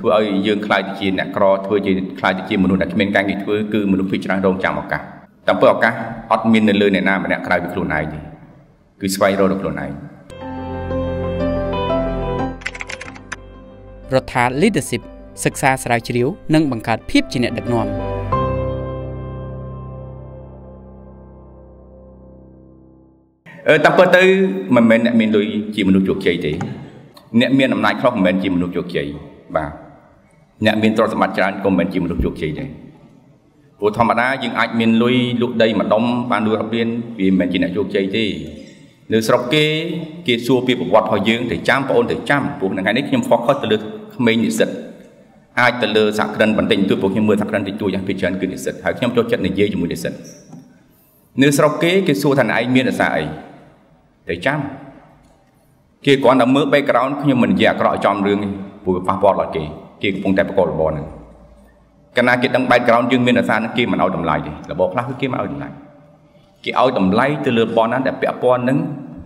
ធ្វើឲ្យយើងខ្លាចទៅជាអ្នកក្រធ្វើជាខ្លាចទៅជាមនុស្សដែលគ្មានការងារធ្វើគឺមនុស្សភាគច្រើនរងចាំឱកាសតាមពិតឱកាសអត់មាននៅលើអ្នកណាម្នាក់ក្រៅពីខ្លួនឯងទេគឺស្វែងរកដល់ខ្លួនឯងរដ្ឋា leadership សិក្សាស្រាវជ្រាវនិងបង្កើតភាពជាអ្នកដឹកនាំតាមពិតទៅមិនមែនអ្នកមានលុយជាមនុស្សជោគជ័យទេអ្នកមានអំណាចខ្លះមិនមែនជាមនុស្សជោគជ័យបាទអ្នកមានទ្រព្យសម្បត្តិច្រើនក៏មិនមែនជាមនុស្សជោគជ័យដែរព្រោះធម្មតាយើងអាចមានលុយលក់ដីម្ដុំបានលុយរាប់លានវាមិនមែនជាអ្នកជោគជ័យទេនៅស្រុកគេសួរពីប្រវត្តិរបស់យើងទៅចាំបងអូនទៅចាំព្រោះថ្ងៃនេះខ្ញុំ focus ទៅលើក្មេងនិស្សិតអាចទៅលើសហគ្រិនបន្តិចបន្តួចព្រោះខ្ញុំមើលសហគ្រិនតិចតួចយ៉ាងពីច្រើនគឺនិស្សិតហើយខ្ញុំចូលចិត្តនិយាយជាមួយនិស្សិតនៅស្រុកគេសួរថាឯងមានអាសាអីទៅចាំគេគ្រាន់តែមើល background ខ្ញុំមិននិយាយអាក្រក់ចំរឿងទេព្រោះប៉ះពាល់ដល់គេកំពុងតែប្រកបរបរហ្នឹងកាលណាគេដឹង background យើងមានអាសាហ្នឹងគេមិនឲ្យតម្លៃទេរបបខ្លះគឺគេមិនឲ្យតម្លៃគេឲ្យតម្លៃទៅលើប៉ុណ្ណាដែលពាក់ព័ន្ធនឹង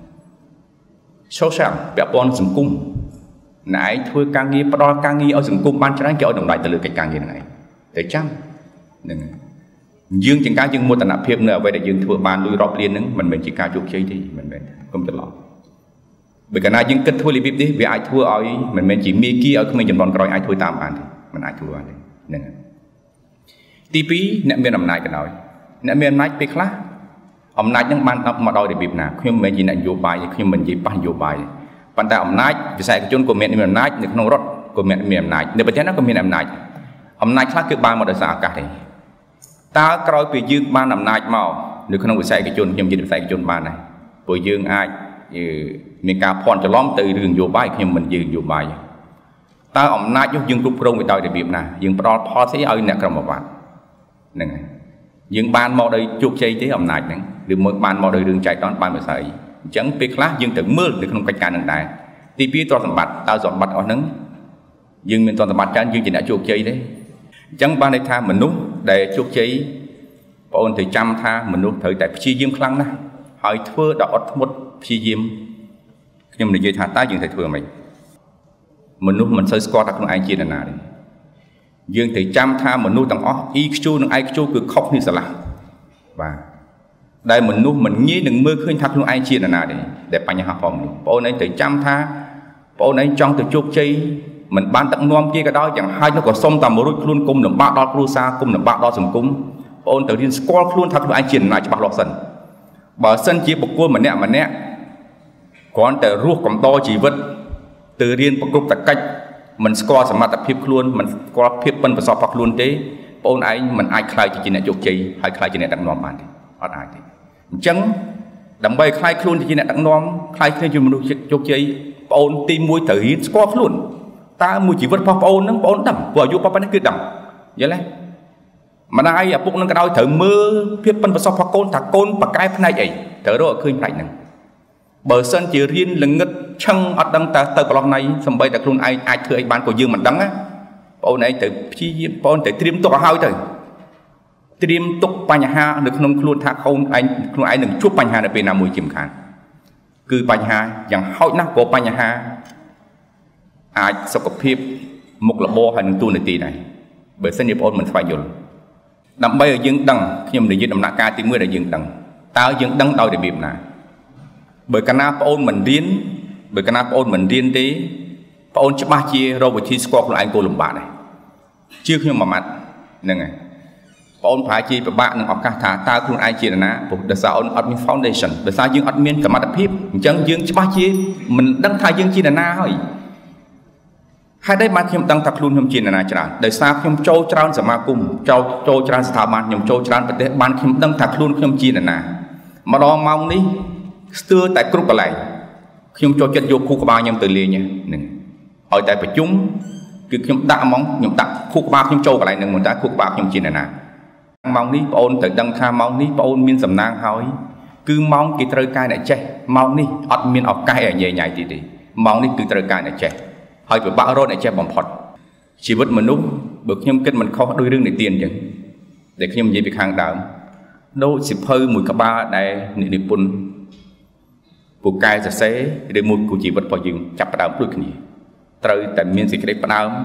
social ពាក់ព័ន្ធសង្គមណែឯងធ្វើការងារផ្ដល់ការងារឲ្យសង្គមបានច្រើនគេឲ្យតម្លៃទៅលើកិច្ចការងារហ្នឹងឯងតែចាំហ្នឹងយើងជាងការយើងមោទនភាពនៅអ្វីដែលយើងធ្វើបានលុយរាប់លានហ្នឹងមិនមែនជាការជោគជ័យទេមិនមែនកុំច្រឡំបើកាលណាយើងគិតធ្វើរបៀបនេះវាអាចធ្វើឲ្យមិនមែនជាមាគ៌ាឲ្យក្មេងចំនួនក្រោយអាចធ្វើតាមបានទេមិនអាចធ្វើបានទេហ្នឹងទី2អ្នកមានអំណាចក៏ដោយអ្នកមានអំណាចពេលខ្លះអំណាចនឹងបានមកដោយរបៀបណាខ្ញុំមិនមែនជាអ្នកនយោបាយទេខ្ញុំមិននិយាយប៉ះនយោបាយទេប៉ុន្តែអំណាចវិស័យឯកជនក៏មានអំណាចនៅក្នុងរដ្ឋក៏មានអំណាចនៅប្រទេសណាក៏មានអំណាចខ្លះគឺបានមកដោយសារឱកាសទេតើក្រោយពីយើងបានអំណាចមកនៅក្នុងវិស័យឯកជនខ្ញុំនិយាយវិស័យឯកជនបានដែរព្រោះយើងអាចមានការភ័ន្តច្រឡំទៅរឿងនយោបាយខ្ញុំមិននិយាយនយោបាយតើអំណាចនោះយើងគ្រប់គ្រងវាដោយរបៀបណាយើងផ្ដល់ផលស្អីឲ្យអ្នកក្រុមប្រវត្តិហ្នឹងហើយយើងបានមកដោយជោគជ័យទេអំណាចហ្នឹងឬមកបានមកដោយរឿងចែកតន់បានមិនស្អីអញ្ចឹងពេលខ្លះយើងត្រូវមើលនៅក្នុងកិច្ចការនឹងដែរទី2ទ្រព្យសម្បត្តិតើសម្បត្តិអស់ហ្នឹងយើងមានទ្រព្យសម្បត្តិច្រើនយើងជាអ្នកជោគជ័យទេអញ្ចឹងបានន័យថាមនុស្សដែលជោគជ័យបងអូនត្រូវចាំថាមនុស្សត្រូវតែព្យាយាមខ្លាំងណាស់ហើយធ្វើដល់អត់ធ្មត់ព្យាយាមខ្ញុំនិយាយថាតើយើងត្រូវធ្វើម៉េចមនុស្សមិនសូវស្គាល់ថាខ្លួនឯងជានរណាទេយើងត្រូវចាំថាមនុស្សទាំងអស់ EQ និង IQ គឺខុសគ្នាស្រឡះបាទដែលមនុស្សមិនងាយនឹងមើលឃើញថាខ្លួនឯងជានរណាទេដែលបញ្ហាផងមនុស្សបងអូនឯងត្រូវចាំថាបងអូនឯងចង់ទៅជោគជ័យមិនបានដឹកនាំគេក៏ដោយយ៉ាងហោចនោះក៏សុំតែមករួចខ្លួនគុំលំបាកដល់គ្រួសារគុំលំបាកដល់សង្គមបងអូនត្រូវរៀនស្គាល់ខ្លួនថាខ្លួនឯងជានរណាច្បាស់លាស់សិនបើសិនជាបុគ្គលម្នាក់គ្រាន់តែរស់កំដរជីវិតទៅរៀនប្រកបតកិច្ចមិនស្គាល់សមត្ថភាពខ្លួនមិនស្គាល់ភាពប៉ិនប្រសពរបស់ខ្លួនទេបងអូនឯងមិនអាចខ្លាយជាអ្នកជោគជ័យហើយខ្លាយជាអ្នកដឹកនាំបានទេអត់អាចទេអញ្ចឹងដើម្បីខ្លាយខ្លួនជាអ្នកដឹកនាំខ្លាយខ្លួនជាមនុស្សជោគជ័យបងអូនទី1ត្រូវរៀនស្គាល់ខ្លួនតើមួយជីវិតរបស់បងអូនហ្នឹងបងអូនដឹងព្រោះអាយុប៉ុណ្ណេះគឺដឹងយល់ទេម្ដាយឪពុកនឹងក៏ដោយត្រូវមើលភាពប៉ិនប្រសពរបស់កូនថាកូនប្រកែផ្នែកអីត្រូវរកឲ្យឃើញផ្នែកហ្នឹងបើសិនជារៀនល្ងឹតឆឹងអត់ដឹងតើទៅប្រឡោះណៃសំបីតែខ្លួនឯងអាចធ្វើអីបានក៏យើងមិនដឹងណាបងអូនឯងត្រូវព្យាយាមបងអូនត្រូវត្រៀមទុកឲ្យហើយទៅត្រៀមទុកបញ្ហានៅក្នុងខ្លួនថាខ្លួនឯងនឹងជួបបញ្ហានៅពេលណាមួយជាមិនខានគឺបញ្ហាយ៉ាងហោចណាស់ក៏បញ្ហាអាចសុខភាពមុខរបរហើយនឹងទូនាទីដែរបើសិនជាបងអូនមិនស្វែងយល់ដើម្បីឲ្យយើងដឹងខ្ញុំនិយាយដំណាក់កាលទី1ដែលយើងដឹងតើយើងដឹងដោយរបៀបណាបើកាលណាបងអូនមិនរៀនទេបងអូនច្បាស់ជារកវិធីស្គាល់ខ្លួនឯងគោលលំបាកដែរជឿខ្ញុំមួយម៉ាត់ហ្នឹងហើយបងអូនប្រហែលជាពិបាកនឹងឱកាសថាតើខ្លួនឯងជានរណាព្រោះដោយសារអូនអត់មាន foundation ដោយសារយើងអត់មានសមត្ថភាពអញ្ចឹងយើងច្បាស់ជាមិនដឹងថាយើងជានរណាហើយហើយដែរបានខ្ញុំដឹងថាខ្លួនខ្ញុំជានរណាច្រើនដោយសារខ្ញុំចូលច្រើនសមាគមចូលច្រើនស្ថាប័នខ្ញុំចូលច្រើនប្រទេសបានខ្ញុំដឹងថាខ្លួនខ្ញុំជានរណាម្ដងម៉ោងនេះស្ទើរតែគ្រប់កន្លែងខ្ញុំចូលចិត្តយកខួរក្បាលខ្ញុំទៅលេងហ្នឹងឲ្យតែប្រជុំគឺខ្ញុំដាក់ហ្មងខ្ញុំដាក់ខួរក្បាលខ្ញុំចូលកន្លែងហ្នឹងមិនថាខួរក្បាលខ្ញុំជានរណាម៉ោងនេះបងអូនត្រូវដឹងថាម៉ោងនេះបងអូនមានសំណាងហើយគឺម៉ោងគេត្រូវការអ្នកចេះម៉ោងនេះអត់មានឱកាសឲ្យញ៉ៃញ៉ៃទៀតទេម៉ោងនេះគឺត្រូវការអ្នកចេះហើយពិបាករកអ្នកចេះបំផុតជីវិតមនុស្សបើខ្ញុំគិតមិនខុសដោយរឿងនិទានអញ្ចឹងដែលខ្ញុំនិយាយពីខាងដើមដូចសិភៅមួយក្បាលដែលនិពន្ធពូកែសរសេរឬមួយគូជីវិតរបស់យើងចាប់ផ្ដើមដូចគ្នាត្រូវតែមានសេចក្តីផ្ដើម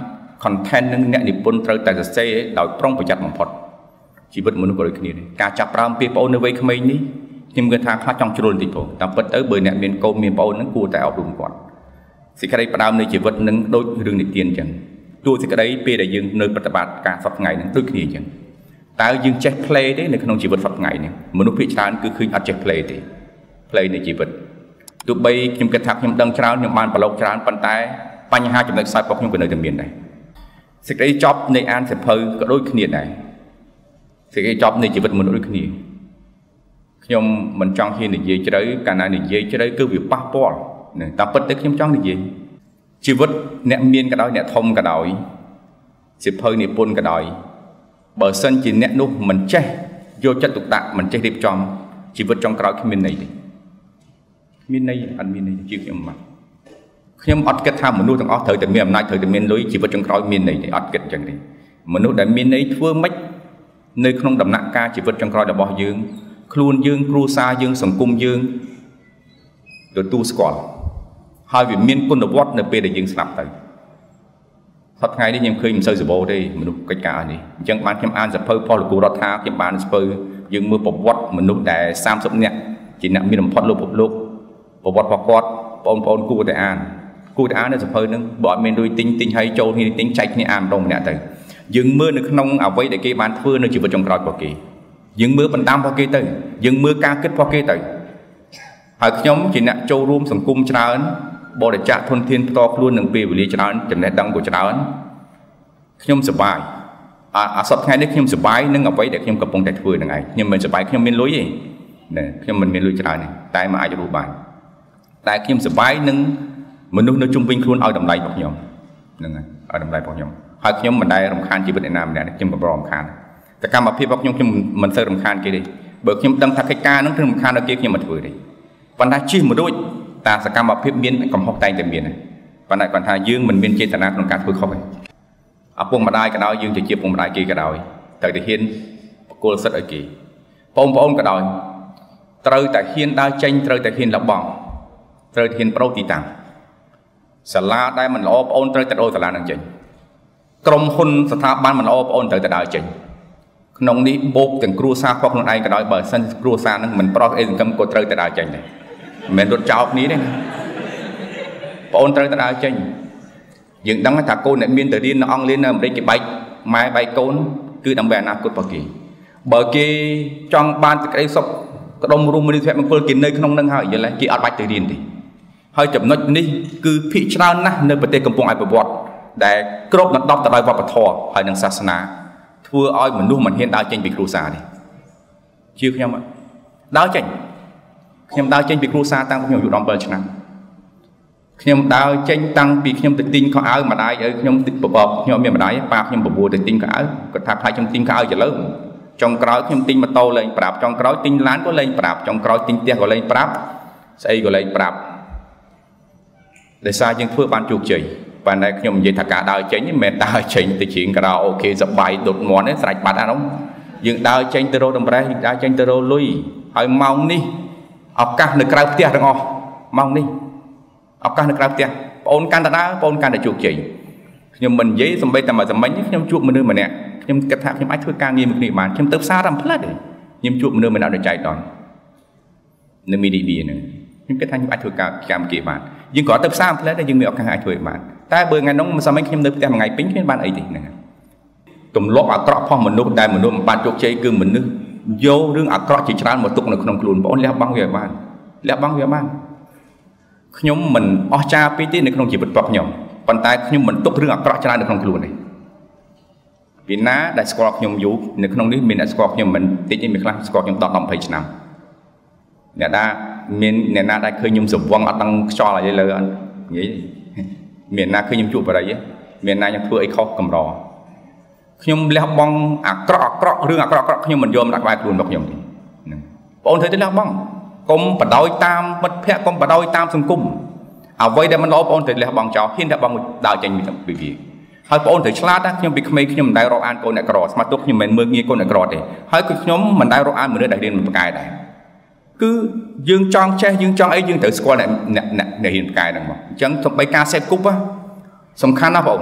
content នឹងអ្នកនិពន្ធត្រូវតែសរសេរដោយប្រុងប្រយ័ត្នបំផុតជីវិតមនុស្សក៏ដូចគ្នាដែរការចាប់ប្រើពីប្អូននៅវ័យក្មេងនេះខ្ញុំគិតថាខ្លះចង់ជ្រុលបន្តិចផងតាមពិតទៅបើអ្នកមានកូនមានប្អូននឹងគួរតែអប់រំគាត់សេចក្តីផ្ដើមនៃជីវិតនឹងដូចរឿងនិទានអញ្ចឹងទោះសេចក្តីពេលដែលយើងនៅប្រតិបត្តិការសប្តាហ៍ថ្ងៃនឹងដូចគ្នាអញ្ចឹងតើយើងចេះ play ទេនៅក្នុងជីវិតសប្តាហ៍ថ្ងៃនេះមនុស្សភាគច្រើនគឺឃើញអត់ចេះ play ទេ play នៃជីវិតទោះបីខ្ញុំគិតថាខ្ញុំដឹងច្រើនខ្ញុំបានប្រឡូកច្រើនប៉ុន្តែបញ្ហាចំណុចខ្សោយរបស់ខ្ញុំក៏នៅតែមានដែរសេចក្តីចប់នៃអានសៀវភៅក៏ដូចគ្នាដែរសេចក្តីចប់នៃជីវិតមនុស្សដូចគ្នាខ្ញុំមិនចង់ហ៊ាននិយាយជ្រៅកាលណានិយាយជ្រៅគឺវាប៉ះពាល់តាមពិតទៅខ្ញុំចង់និយាយជីវិតអ្នកមានក៏ដោយអ្នកធំក៏ដោយសៀវភៅនិពន្ធក៏ដោយបើសិនជាអ្នកនោះមិនចេះយកចិត្តទុកដាក់មិនចេះរៀបចំជីវិតចុងក្រោយគ្មានន័យទេគ្មានន័យអត់មានន័យជាខ្ញុំមកខ្ញុំអត់គិតថាមនុស្សទាំងអស់ត្រូវតែមានអំណាចត្រូវតែមានលុយជីវិតចុងក្រោយមានន័យទេអត់គិតអញ្ចឹងទេមនុស្សដែលមានន័យធ្វើម៉េចនៅក្នុងដំណាក់កាលជីវិតចុងក្រោយរបស់យើងខ្លួនយើងគ្រួសារយើងសង្គមយើងទទួលស្គាល់ហើយវាមានគុណវត្តនៅពេលដែលយើងស្លាប់ទៅសប្តាហ៍ថ្ងៃនេះខ្ញុំឃើញមិនសូវសម្បូរទេមនុស្សកិច្ចការនេះអញ្ចឹងបានខ្ញុំអានសៀវភៅផលលោកគ្រូរដ្ឋាខ្ញុំបានស្ពើយើងមើលប្រវត្តិមនុស្សដែល30នាក់ជាអ្នកមានបំផុតលោកពិភពលោកប្រវត្តិរបស់គាត់បងប្អូនគួរតែអាននៅសៀវភៅហ្នឹងបើអត់មានលុយទិញឲ្យចូលគ្នាទិញចែកគ្នាអានម្ដងម្នាក់ទៅយើងមើលនៅក្នុងអ្វីដែលគេបានធ្វើនៅជីវិតចុងក្រោយរបស់គេយើងមើលបណ្ដាំរបស់គេទៅយើងមើលការគិតរបស់គេទៅហើយខ្ញុំជាអ្នកចូលរួមសង្គមច្រើនបរិច្ចាគធនធានផ្ទាល់ខ្លួននឹងពេលវេលាច្រើនចំណេះដឹងក៏ច្រើនខ្ញុំសប្បាយអាសប្តាហ៍ថ្ងៃនេះខ្ញុំសប្បាយនឹងអ្វីដែលខ្ញុំកំពុងតែធ្វើហ្នឹងឯងខ្ញុំមិនសប្បាយខ្ញុំមានលុយទេខ្ញុំមិនមានលុយច្រើនទេតែមិនអាចរស់បានតែខ្ញុំសប្បាយនឹងមនុស្សនៅជុំវិញខ្លួនឲ្យតម្លៃរបស់ខ្ញុំហ្នឹងហើយឲ្យតម្លៃរបស់ខ្ញុំហើយខ្ញុំមិនដែលរំខានជីវិតអ្នកណាម្នាក់ខ្ញុំក៏ប្រំខានតែកម្មភាពរបស់ខ្ញុំមិនសូវរំខានគេទេបើខ្ញុំដឹងថាកិច្ចការហ្នឹងគឺរំខានដល់គេខ្ញុំមិនធ្វើទេប៉ុន្តែជិះមួយដូចតាសកម្មភាពមានកំហុសតែងតែមានប៉ុន្តែគាត់ថាយើងមិនមានចេតនាក្នុងការធ្វើខុសទេឪពុកម្ដាយក៏ដោយយើងទៅជាឪពុកម្ដាយគេក៏ដោយត្រូវតែហ៊ានបកគលសិទ្ធឲ្យគេបងប្អូនក៏ដោយត្រូវតែហ៊ានដើរចេញត្រូវតែហ៊ានលះបង់ត្រូវហ៊ានប្រូទីតាំងសាលាដែលមិនល្អបងអូនត្រូវតែដូរសាលានឹងចេញក្រុមហ៊ុនស្ថាប័នមិនល្អបងអូនត្រូវតែដើរចេញក្នុងនេះបូកទាំងគ្រួសាររបស់ខ្លួនឯងក៏ដោយបើសិនគ្រួសារនឹងមិនប្រោះអីសង្គមក៏ត្រូវតែដើរចេញដែរមិនមែនរត់ចោលគ្នាទេបងអូនត្រូវតែដើរចេញយើងដឹងថាកូនអ្នកមានទៅរៀននៅអង់គ្លេសនៅអាមេរិកគេបែកម៉ែបែកកូនគឺដើម្បីអនាគតរបស់គេបើគេចង់បានសេចក្តីសុខក្តុំរួមមនុស្សមង្គលគេនៅក្នុងនឹងហើយយល់ទេគេអត់បាច់ទៅរៀនទេហើយចំណុចនេះគឺភាគច្រើនណាស់នៅប្រទេសកំពុងអភិវឌ្ឍដែលគ្របដណ្ដប់ទៅដោយវប្បធម៌ហើយនិងសាសនាធ្វើឲ្យមនុស្សមិនហ៊ានដើរចេញពីគ្រួសារទេជាខ្ញុំដើរចេញខ្ញុំដើរចេញពីគ្រួសារតាំងពីខ្ញុំអាយុ17ឆ្នាំខ្ញុំដើរចេញតាំងពីខ្ញុំទៅទិញខោអាវម្ដាយឲ្យខ្ញុំបបខ្ញុំមានម្ដាយប៉ាខ្ញុំបបួលទៅទិញខោអាវគាត់ថាខ្លាចខ្ញុំទិញខោអាវច្រឡឹងចុងក្រោយខ្ញុំទិញម៉ូតូលេងប្រាប់ចុងក្រោយទិញឡានក៏លេងប្រាប់ចុងក្រោយទិញផ្ទះក៏លេងប្រាប់ស្អីក៏លេងប្រាប់ដោយសារយើងធ្វើបានជោគជ័យប៉ុន្តែខ្ញុំនិយាយថាការដើរចេញមិនមែនដើរចេញទៅជាងការ៉ាអូខេសបាយដុតមាត់ទេស្រេចបាត់អានោះយើងដើរចេញទៅរកតម្រេះយើងដើរចេញទៅរកលុយហើយម៉ោងនេះឱកាសនៅក្រៅផ្ទះទាំងអស់ម៉ោងនេះឱកាសនៅក្រៅផ្ទះបងអូនកាន់តែដើរបងអូនកាន់តែជោគជ័យខ្ញុំមិននិយាយសំបីតែមួយសម្មិញខ្ញុំជួបមនុស្សម្នាក់ខ្ញុំគិតថាខ្ញុំអាចធ្វើការងារមួយគ្នាបានខ្ញុំទៅផ្សារតាមផ្លិតខ្ញុំជួបមនុស្សម្នាក់ដែលចែកដល់នៅមីឌីប៊ីហ្នឹងខ្ញុំគិតថាខ្ញុំអាចធ្វើការកម្មគេបានយើងគ្រាន់តែផ្សារផ្លែតែយើងមានឱកាសអាចធ្វើបានតែបើថ្ងៃនោះមិនសមខ្ញុំនៅផ្ទះមួយថ្ងៃពេញគ្មានបានអីទេហ្នឹងទម្លាប់អាក្រក់របស់មនុស្សដែលមនុស្សមិនបានជោគជ័យគឺមនុស្សយករឿងអាក្រក់ជាច្រើនមកទុកនៅក្នុងខ្លួនបងអូនលះបង់វាបានលះបង់វាបានខ្ញុំមិនអស់ចាពេកទេនៅក្នុងជីវិតរបស់ខ្ញុំប៉ុន្តែខ្ញុំមិនទុករឿងអាក្រក់ច្រើននៅក្នុងខ្លួនទេពីណាដែលស្គាល់ខ្ញុំយូរនៅក្នុងនេះមានអ្នកស្គាល់ខ្ញុំមិនតិចទេមានខ្លះស្គាល់ខ្ញុំ10 20ឆ្នាំអ្នកណាមានអ្នកណាដែលឃើញខ្ញុំសង្វឹងអត់ដឹងខ្យល់អីលើអត់និយាយមានណាឃើញខ្ញុំជួបបរិយាមានណាខ្ញុំធ្វើអីខុសកម្រខ្ញុំលះបង់អាក្រក់រឿងអាក្រក់ខ្ញុំមិនយកមកដាក់ក្បែរខ្លួនរបស់ខ្ញុំទេហ្នឹងបងត្រូវទៅលះបង់កុំបដ ாய் តាមមិត្តភ័ក្តិកុំបដ ாய் តាមសង្គមអ្វីដែលមិនល្អបងត្រូវលះបង់ចោលហ៊ានលះបង់ដើរចេញពីវាហើយបងត្រូវឆ្លាតណាខ្ញុំពីក្មេងខ្ញុំមិនដែលរាប់អានកូនអ្នកក្រស្មាត់ទុកខ្ញុំមិនមើលងាយកូនអ្នកក្រទេហើយគឺខ្ញុំមិនដែលរាប់អានមនុស្សដែលរៀនមិនប្រកែដែរគឺយើងចង់ចេះយើងចង់អីយើងត្រូវស្គាល់អ្នកហ៊ានប្រកែហ្នឹងមកអញ្ចឹងទៅបីការសេពគប់សំខាន់ណាស់បង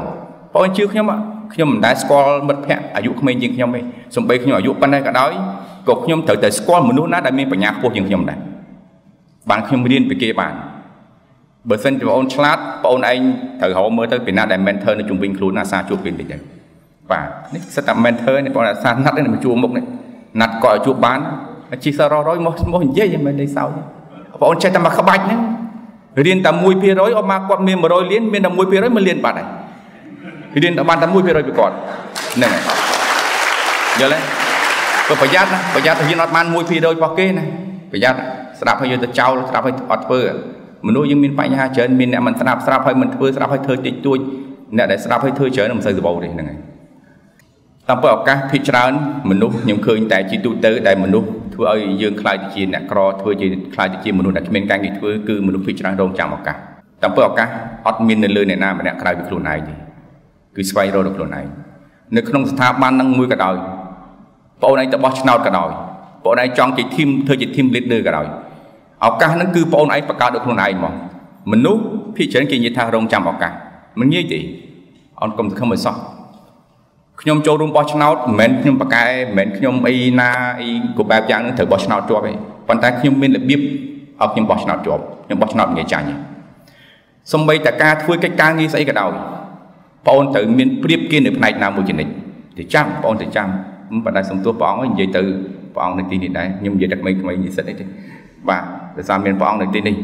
bọn chưa nhóm đã score mất phép ở dụ không nhưng nhóm ấy xong bây nhóm ở dụ ban đây cả đói cột nhóm thử tới score một nút nát đã miên phải nhạc vô nhưng nhóm này bạn nhóm điên về kia bạn bởi phân thì bọn chat bọn anh thử họ mới tới Việt Nam đại mentorในtrung bình luôn NASA chụp pin vậy và sẽ tập mentor này bọn là san nát này mà chụp một này nát còi chụp bán chỉ sợ rồi một dễ vậy mà đây sao bọn chơi tầm mà khá bạch nữa riêng tầm mùi pia rối mà quạt miên mà rồi liên miên tầm mùi pia rối mà liên bạn này riêng tầm ban tầm mùi pia rối bị còn này giờ lấy có phải giác thì nó ban mùi pia rối bao kê này phải giác sạp hay giờ trao sạp hay ọt phơ mình nuôi những miền phải nhà chơi miền này mình sạp hay mình phơ sạp hay thơi tịt tôi nè để sạp hay thơi chơi nó mình xây bầu này này tầm bữa các thị trấn mình nuôi những khơi tại chỉ tụ tới đại mình nuôi thưa ơi dương khai thị chi nè cro thưa chi khai thị chi mình nuôi đặt miền canh thì thưa cứ mình nuôi thị trấn đông chạm một cả tầm bữa các ọt miền nơi này nam mình đã khai bịខ្លួនnày thì cứ xoay rồi đượcខ្លួនnày nếu không tháp ban năng nuôi cả đời bộ này tập bóc nào cả đời bộ này chọn chỉ thêm thưa chỉ thêm leader cả đời ở cả nó cứ bộ này bắt cao đượcខ្លួនnày mà mình nuôi thị trấn kia như thà đông chạm một cả mình như vậy ông công không phải sao nhom châu đông bóc nào men nhom bạc cái men nhom ai na ai của bà giang nó thử bóc nào cho vậy còn ta nhom mình là biết học nhom bóc nào cho nhom bóc nào nghe chả nhỉ xong bây ta ca thui cái ca nghi xảy cả đầu bọn tự miền priệp kia được này nào một chuyện này thì trăm bọn thì trăm bạn đã xong tua bọn như vậy từ bọn này tin đấy nhưng giờ đặt mấy như thế đấy và để sao miền bọn này tin đi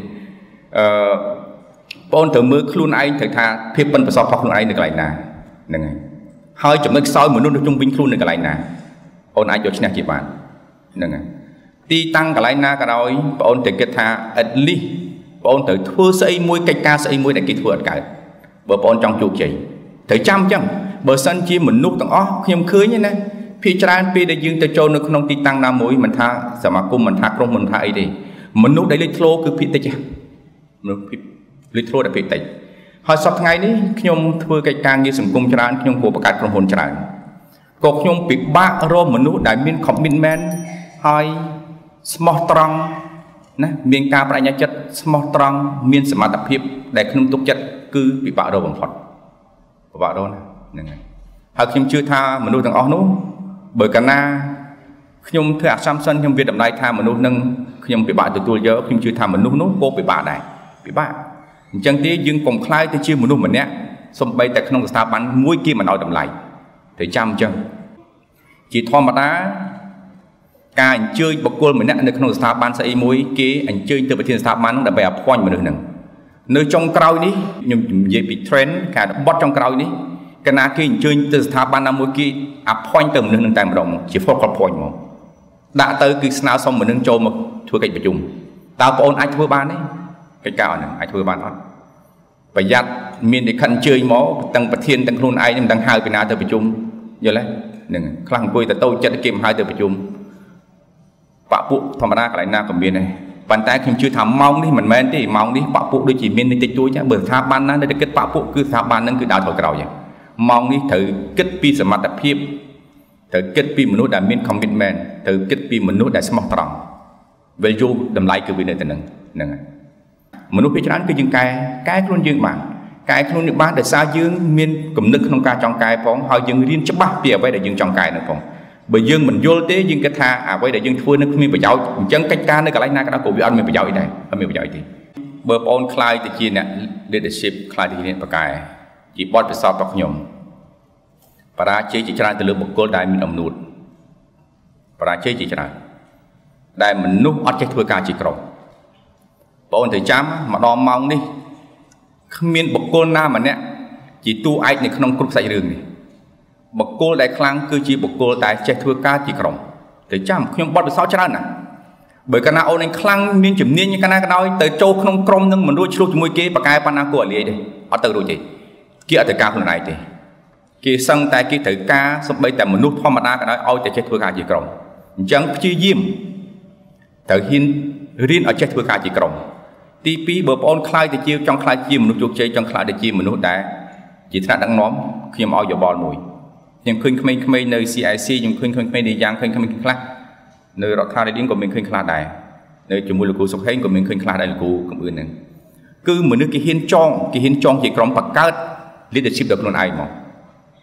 bọn thử mưa luôn anh thử tha phép bận phải so phọc luôn anh được lại nè này hơi chậm nước soi một nút trung bình luôn được lại nè bọn anh cho chị chị bạn này ti tăng cái lại na cái đó bọn thử kết tha at least bọn thử thua xây môi cách ca xây môi để kỹ thuật cả bởi bọn trong chuột chị thử trăm chăng bởi sân chi mình nút tặng ó khi em cưới như này phi tràn phi để dương tới châu nó không ti tăng nam mũi mình tha sao mà cung mình tha không mình tha ấy đi mình nút đấy lít lô cứ phi tây chứ lít lô đã phi tây họ sắp ngày đi khi em thưa cái càng như sừng cung tràn khi em của bậc cát trong hồn tràn cột khi em bị ba rô mình nút đại miên commitment hai smart strong nè miên ca phải nhà chất smart strong miên sớm tập hiệp để không tục chất cứ bị bạo đầu bằng phật bạo đầu này họ khi chưa tha mình nuôi thằng ó nú bởi cả na khi nhung thưa Samson trong việc đầm lai tha mình nuôi nâng khi nhung bị bạo từ tôi nhớ khi chưa tha mình nuôi cô bị bạo này bị bạo chẳng tí dương cùng khai tới chia mình nuôi mình nhé xong bây tại không ta bắn mũi kia mà nói đầm lai thì trăm chân chỉ thò mà đá cả anh chơi bọc cô mình nhé được không ta ban sẽ mũi kia anh chơi từ bên thiên ta bắn đã bè point mình được nè nơi trong crowd ní nhưng dễ bị trend cả bot trong crowd ní cái nào khi chơi từ tháp ban năm mỗi kia point từ mình nâng tay một đồng chỉ focal point một đã tới cái nào xong mình nâng châu một thua cách chung tao có ôn ai thua ban đấy cái cao này ai thua ban đó và giặt miền để khăn chơi máu tăng bậc thiên tăng luôn ai nhưng tăng hai cái nào từ chung giờ lấy đừng khăn quỳ từ tôi chân kiếm hai từ chung bạ phụ thầm ra cái nào còn miền này bàn tay khi chưa thầm mong đi mình men thì mong đi bạ phụ đôi chỉ miền đi tích túi chứ bởi tháp ban nó để kết bạ phụ cứ tháp ban nó cứ đào thổi cái đầu vậy mong đi thử kết pi sầm mặt tập hiệp thử kết pi mình nuôi đại miền commitment thử kết pi mình nuôi đại smart strong về du đầm lại cứ bị nơi tình nè mình nuôi phía trái cứ dừng cái luôn dừng bạn cái luôn được ban để xa dương miền cùng nước không ca trong cái phóng họ dừng riêng chấp bắt bìa vậy để dừng trong cái nữa phóng bởi dương mình vô tế dương cái tha vậy để dương thua nó miền phải giàu chân cách ca nơi cái này cái đó cũng bị ăn miền phải giàu này ăn miền phải giàu thì bờ on khai thì chi nè leadership khai thì nè cái chỉ bớt phải sao tóc nhom và ra chơi chỉ ra từ lượng một cô đại mình ẩm nút và ra chơi chỉ ra đại mình nút ở chơi thua ca chỉ cầu bọn thời chám mà đo mong đi không miên một cô nam mà nè chỉ tu ai này không cướp sạch đường này một cô đại khang cứ chỉ một cô đại chơi thua ca chỉ cầu thời chám không bớt được sao cho nè bởi cái nào anh khang miên chấm niên như cái nào cái nói tới châu không crom nhưng mình đôi chút mùi kia và cái pana của liền đây ở từ đôi gì kia từ ca hôm nay thì kia sân tại kia từ ca xong bây giờ mình nút thom mà đa cái nói ôi chạy chết thua ca chỉ cầu chẳng chi diêm từ hin riêng ở chết thua ca chỉ cầu tí pi bờ on khai thì chiêu trong khai chiêu mình nút chuột chơi trong khai để chiêu mình nút đá chỉ thà đang nóm khi mà ao giờ bò mùi nhưng khuyên khuyên nơi CIC nhưng khuyên đi giang khuyên khác nơi đó khai đến của mình khuyên khai đài nơi chúng mùi là cụ sọc hết của mình khuyên khai đài là cụ cũng ươn này cứ mình nước cái hiên chong chỉ cầm bạc cát leadership được luôn ai mà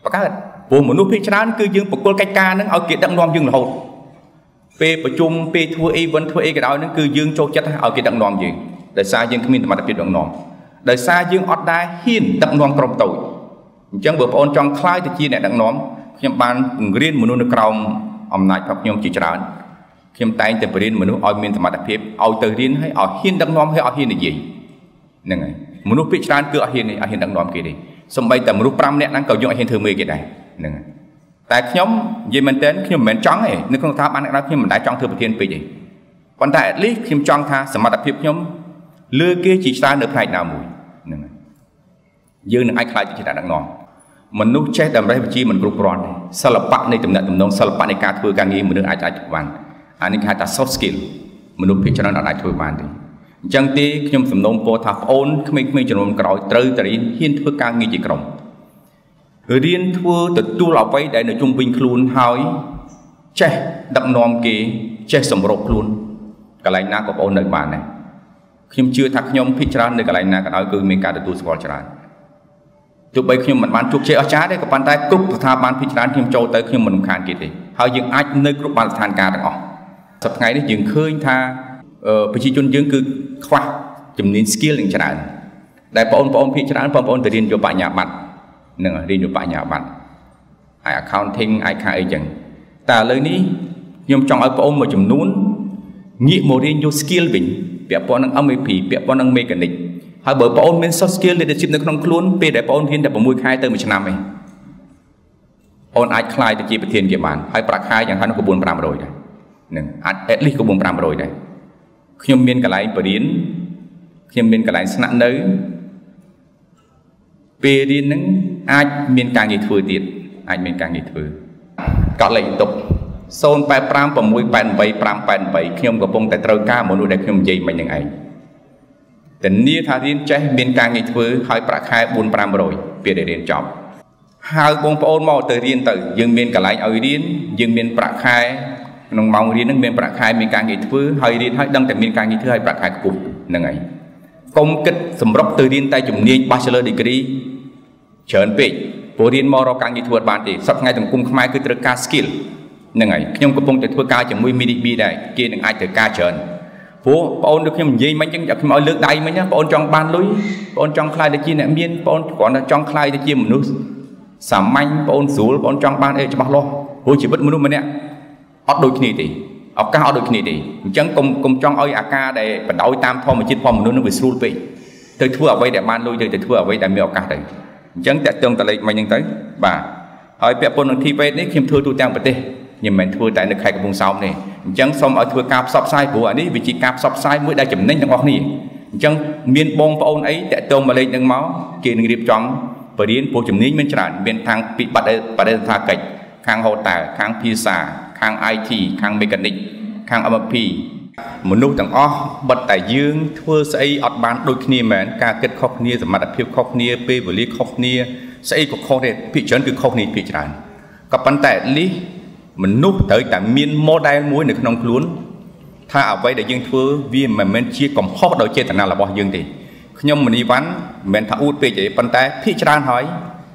bà các bộ một nút phía trán cứ dương một con cách ca nó ở kia đặng non dương là hồn vềประชุม về thua y vẫn thua y cái đó nó cứ dương cho chất ở kia đặng non gì đời xa dương mình mà đặc biệt đặng non đời xa dương ọt đai hiên đặng non cầm tội chẳng bữa ôn trong khai thì chi này đặng non nhằm ban riêng một nút cầm ông này học nhom chỉ trán nhằm tay từ riêng một nút ở mình mà đặc biệt ở từ riêng hay ở hiên đặng non hay ở hiên là gì nè một nút phía trán cứ ở hiên đặng non kia đi xong bây tầm lúc 5 nè đang cầu dụng hiên thường 10 cái này nè tại nhóm gì mình đến khi mình trắng này nếu không tháo bán đó khi mình đã trắng thừa một thiên vị gì còn tại lý khi trắng tha sầm mặt tập hiệp nhóm lừa kia chỉ ra được hai nào mùi dương được ai khai chỉ đã đặng non mình nút chết đầm đấy chi mình group run sau là bạn này tầm nông sau là bạn này cả thừa càng nghi mình được ai chụp bàn anh ấy khai ta soft skill mình nút cho nó lại thừa bàn thì chẳng tí nhóm tầm nông cô tháp ôn mình cho nó cõi trời tới hiên thừa càng nghi chỉ còng riêng thua từ tu lão vay để nơi trung bình luôn hỏi che đặng nom kì che sầm rộp luôn cái này na của ôn nơi bàn này khi chưa thắc nhóm phi tràn nơi cái này na cái nói cứ mình cả được tu sửa tràn tụi bây khi mình bán chuột che ở trái đấy có bàn tay cúp từ tháp bán phi tràn khi châu tới khi mình khàn kì thì hỏi dừng ai nơi group bàn than cả được không sắp ngày đấy dừng khơi tha bây giờ chôn dương cứ khoa chấm nín skill lên tràn đại ôn phi tràn ôn từ điên vô bạn nhà bạn nè đi nhiều bạn nhà bạn ai accounting ai khai chẳng ta lời ní nhưng trong ở ông mà chùm nún nghĩ một đi vô skill bình việc bọn năng âm phì việc bọn năng mechanic hai bữa bọn men soft skill leadership nó không luôn về để bọn thiên để bọn mùi khai tới 1 năm này bọn ai khai thì chỉ bị thiên kia bạn hai bạc khai chẳng hạn nó có 4-5 rồi đấy nè at least có 4-5 rồi đấy khi miền cái lại bờ điến khi miền cái lại sẵn nơi về đi nâng ai miền càng nghỉ thừa tiệt ai miền càng nghỉ thừa có lệnh tục xôn bài pram và mũi bàn bảy khi ông có bông tại trâu ca một nụ đẹp khi ông dây mình những ấy tình nia thà thiên trái miền càng nghỉ thừa hai bạc hai 4-5 rồi về để đến chọn hai bông ôn mò từ riêng từ dương miền cả lại ở riêng dương miền bạc hai nông mong riêng nâng miền bạc hai miền càng nghỉ thừa hai riêng hai đăng tại miền càng nghỉ thừa hai bạc hai cục nâng ấy công kích sầm rốc từ riêng tay chủng niên bachelor degree chớn bị bố riêng mò rau càng như thua bàn thì sắp ngay từng cung khai cứ từ ca skill nè ngày nhung có bông từ thua ca chừng 10 mb này kia đừng ai từ ca chớn bố ôn được nhung gì mấy chân chậm mỏi lướt đầy mấy nhá ôn trong ban lối ôn trong khai để chi nè miên ôn còn là trong khai để chi một nút sắm manh ôn rú ôn trong ban ấy cho bác lo bố chỉ biết một nút mà nè ót đôi khi thì ót cao đôi khi thì chẳng cùng trong ơi ak để bắt đầu tam thom một chiếc thom một nút nó bị sụt bị từ thua ở đây để ban lối từ thua ở đây để miêu ak đấy chẳng tại tương tại mình nhưng tới bà hỏi việc bọn thi về đấy khi thua tu trang bật đi nhưng mình thua tại nước khai của vùng sau này chẳng xong ở thua cáp sắp sai của anh ấy vì chỉ cáp sắp sai mới đã chấm nên trong óc này chẳng miền bông bọn ấy tại tương mà lên nâng máu kia nâng điệp trong và điên bộ chấm nín bên tràn bên thang bị bắt đây tha cạch khang hồ tài khang pizza khang it khang mechanic khang amp một nút thằng bật tại dương thua xây ọt bán đôi khi mà ca kết khóc nia rồi mà đặt phiếu khóc nia p vừa lý khóc nia xây của khóc này bị chấn cứ khóc nia bị tràn các bạn tại lý mình nút tới tại miền model muối được nông luôn tha ở vậy để dương thua vì mà mình chia còn khóc đầu trên nào là bao dương thì nhưng mình đi ván mình thả út về vậy bạn tại thị tràn hỏi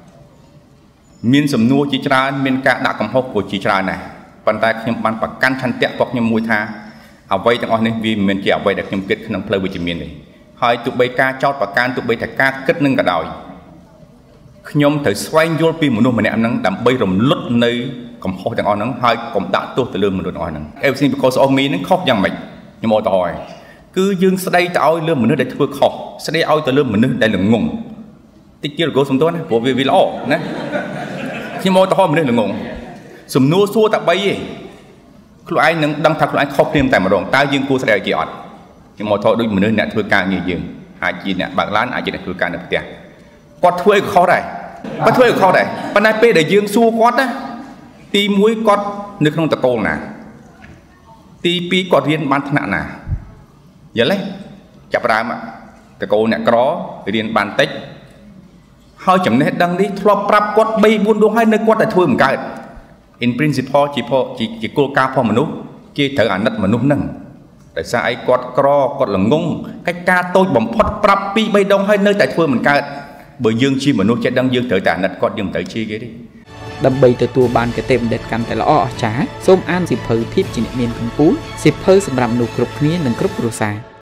miền sầm nua chỉ tràn miền cả đã cầm hốc của chỉ tràn này bạn tại nhưng bạn phải căn thành tẹt bọc như mùi tha ở vậyទាំងអស់នេះវាមិនមែនជាអ្វីដែលខ្ញុំគិតក្នុងផ្លូវវិជ្ជមានទេហើយទោះបីការចោតប្រកាន់ទោះបីតែការគិតនឹងក៏ដោយខ្ញុំត្រូវស្វែងយល់ពីមនុស្សម្នាក់ហ្នឹងដើម្បីរំលត់នៅកំហុសទាំងអស់ហ្នឹងហើយកុំដាក់ទោសទៅលើមនុស្សទាំងអស់ហ្នឹង everything because of me ហ្នឹងខុសយ៉ាងម៉េចខ្ញុំឧទាហរណ៍គឺយើងស្ដីទៅឲ្យលើមនុស្សដែលធ្វើខុសស្ដីឲ្យទៅលើមនុស្សដែលល្ងងតិចទៀតរកសំទោសណាព្រោះវាល្អណាខ្ញុំឧទាហរណ៍មនុស្សល្ងងសំណួរសួរតែ3ទេខ្លួនឯងនឹងដឹងថាខ្លួនឯងខុសព្រាមតែម្ដងតើយើងគួរស្ដីឲ្យគេអត់ខ្ញុំមកថតដូចមនុស្សអ្នកធ្វើការងារយើងអាចជាអ្នកបើកឡានអាចជាអ្នកធ្វើការនៅផ្ទះគាត់ធ្វើឲ្យខុសដែរគាត់ធ្វើឲ្យខុសដែរប៉ុន្តែពេលដែលយើងសួរគាត់ណាទី1គាត់នៅក្នុងតកូលណាទី2គាត់រៀនបានថ្នាក់ណាយល់ទេចាប់ដើមតកូលអ្នកក្ររៀនបានតិចហើយចំណេះដឹងនេះធ្លាប់ប្រាប់គាត់ 3-4 ដងហើយនៅគាត់តែធ្វើមិនកើតin principle ជាគោលការណ៍របស់មនុស្សគេត្រូវអាណិតមនុស្សហ្នឹងតែសារអីគាត់ក្រគាត់ល្ងងកិច្ចការតូចបំផុតប្រាប់ 2-3 ដងហើយនៅតែធ្វើមិនកើតបើយើងជាមនុស្សចេះដឹងយើងត្រូវតែអាណិតគាត់យើងមិនត្រូវជាគេទេ đầm bay từ tua ban cái tem đẹp căn tại lõ chả xôm an dịp phơi thiếp chỉ miền công pú dịp phơi sầm rằm nụ cục khía nâng cục rô xa